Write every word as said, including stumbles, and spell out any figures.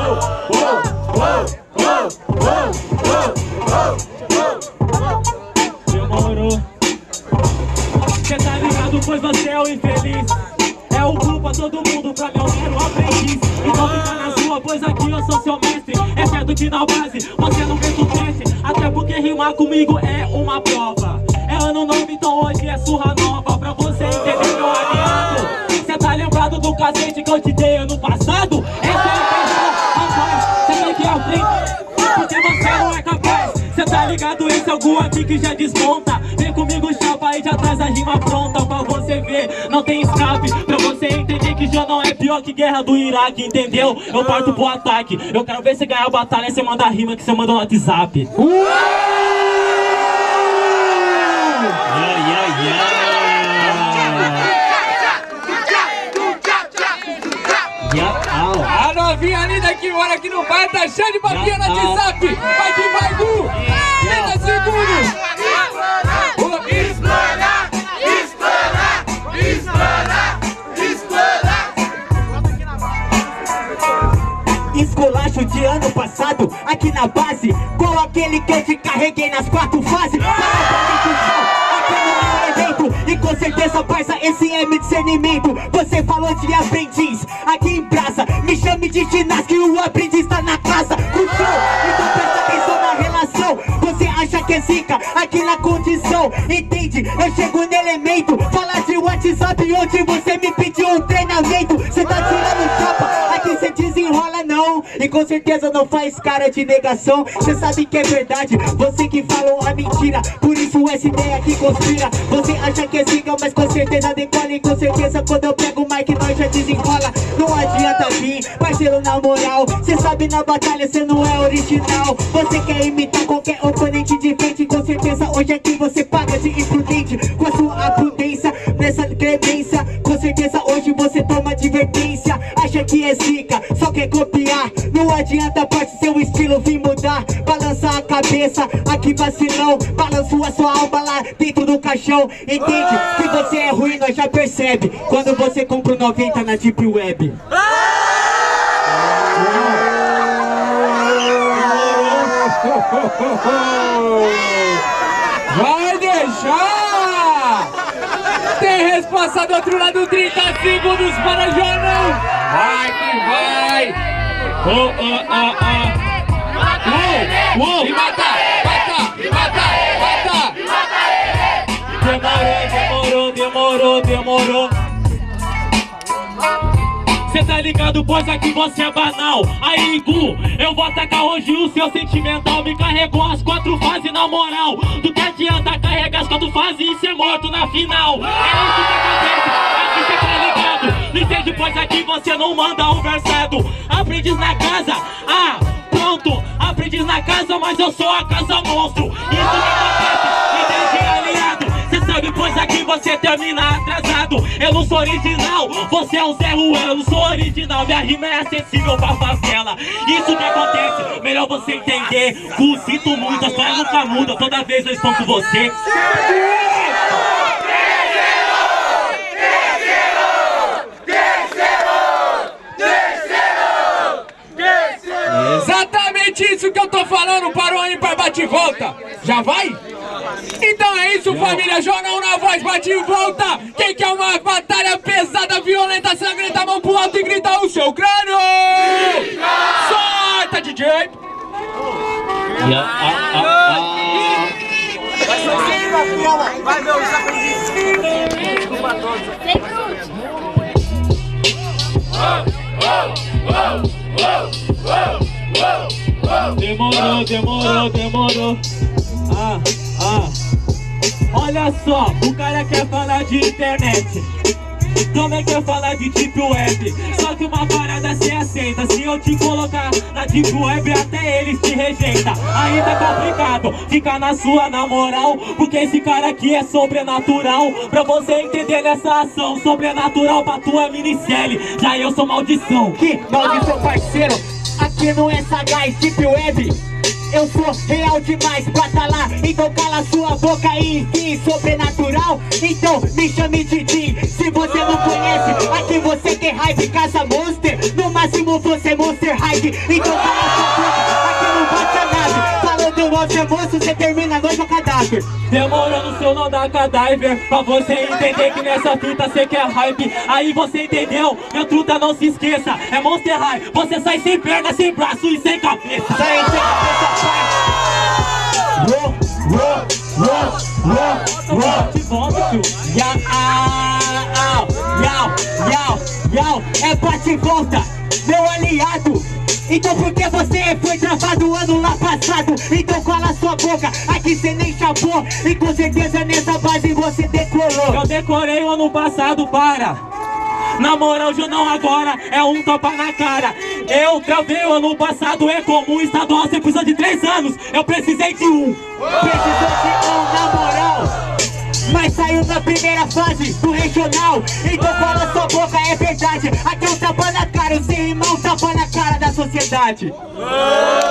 Demorou. Cê tá ligado, pois você é o infeliz. É o culpa todo mundo pra meu mero aprendiz. Então fica na sua, pois aqui eu sou seu mestre. É certo que na base você não fez o teste. Até porque rimar comigo é uma prova. É ano novo, então hoje é surra nova. Pra você entender, meu aliado. Cê tá lembrado do cacete que eu te dei ano passado? Essa é a intenção, rapaz. Cê tem que aprender, porque você não é capaz. Cê tá ligado, esse é algum aqui que já desmonta. Vem comigo, chapa, e já traz a rima pronta. Pra você ver, não tem escape. Pra você entender que já não é pior que guerra do Iraque, entendeu? Eu parto pro ataque. Eu quero ver você ganhar a batalha, você manda a rima que você manda no WhatsApp. Uh! Yeah, yeah, yeah. A novinha linda que mora aqui no bar tá cheia de papinha no WhatsApp. Vai que vai, Gu! trinta segundos! Explana, explana, explana, explana. Esculacho de ano passado, aqui na base, com aquele que eu te carreguei nas quatro fases. Aqui no meu evento, e com certeza, parça, esse é meu discernimento. Você falou de aprendiz, aqui em praça, me chame de ginástica e o aprendiz tá na casa. Puxou, então presta atenção na relação. Você acha que é zica, aqui na condição, entende? Eu chego no elemento, falar de WhatsApp onde você me pediu um treinamento. Cê tá tirando chapa, aqui cê desenrola não. E com certeza não faz cara de negação. Cê sabe que é verdade, você que falou a mentira. Por isso essa ideia que conspira. Você acha que é zica, mas com certeza decola. E com certeza quando eu pego o mic nós já desenrola. Não adianta vir, parceiro, na moral. Cê sabe na batalha cê não é original. Você quer imitar qualquer oponente de frente. Com certeza hoje aqui você paga de imprudente. Com a sua prudência, nessa clemência. Com certeza hoje você toma advertência. Acha que é zica, só quer copiar. Não adianta, parte seu estilo vir mudar. Balança a cabeça, aqui vacilão. Balanço a sua alma lá dentro do caixão. Entende? Que você é ruim, nós já percebe quando você compra o noventa na Deep Web. Vai deixar! Tem resposta do outro lado, trinta segundos para Jornal. Vai que vai! Oh, oh, oh, oh. Uou, uou. E mata, mata, e mata, mata. Demorou, demorou, demorou, demorou. Cê tá ligado, pois aqui você é banal. Aí, Gu, eu vou atacar hoje o seu sentimental. Me carregou as quatro fases na moral. Do que adianta carregar as quatro fases e ser morto na final? É isso que acontece, aqui cê tá ligado. Não entende, pois aqui você não manda um versado. Aprendiz na casa, ah, pronto. Aprendiz na casa, mas eu sou a casa monstro. Isso que acontece, entende, aliado? Cê sabe, pois aqui você termina atrasado. Eu não sou original, você é um Zé Ruela. Eu não sou original, minha rima é acessível pra favela. Isso que acontece, melhor você entender. Gu, sinto muito, a história nunca muda. Toda vez eu estou com você. Exatamente isso que eu tô falando, parou aí para bate e volta. Já vai? Então é isso, família, Jornal na voz, bate e volta. Quem quer uma batalha pesada, violenta, sangrenta, mão pro alto e grita o seu crânio. Solta, D J. Yeah, ah, ah, ah. Vai ver os aprendizes. Desculpa a todos. Demorou, demorou, demorou. Ah, ah. Olha só, o cara quer falar de internet, também quer falar de Deep Web. Só que uma parada cê aceita. Se eu te colocar na Deep Web, até eles te rejeitam. Aí tá complicado, fica na sua na moral, porque esse cara aqui é sobrenatural. Pra você entender nessa ação, sobrenatural pra tua minicele. Já eu sou maldição. Que maldição, parceiro? Aqui não é sagaz, Deep Web. Eu sou real demais pra tá lá. Então cala sua boca e enfim, sobrenatural. Então me chame de Tim. Se você não conhece, aqui você quer hype, caça monster. Não no máximo você é Monster High. Então cala sua boca, aqui não bate a nave. Falando você é moço, você termina a noite com cadáver. Demorando seu não dá cadáver. Pra você entender que nessa fita cê quer hype. Aí você entendeu, meu truta não se esqueça. É Monster High, você sai sem perna, sem braço e sem cabeça. Sai sem cabeça, pai. Uou, uou, uou, uou, uou. Que bom, tio. Yau, au, yau, yau, yau. É bate e volta, meu aliado. Então por que você foi travado ano lá passado? Então cala sua boca, aqui cê nem chapou. E com certeza nessa base você decolou. Eu decorei o ano passado, para. Na moral, Junão agora é um tapa na cara. Eu travei o ano passado, é comum. Estadual você precisa de três anos, eu precisei de um. Precisou de um, na moral. Mas saiu da primeira fase do regional. Então fala sua boca, é verdade. Aqui é um tapa na cara, o seu irmão tapa na cara da sociedade.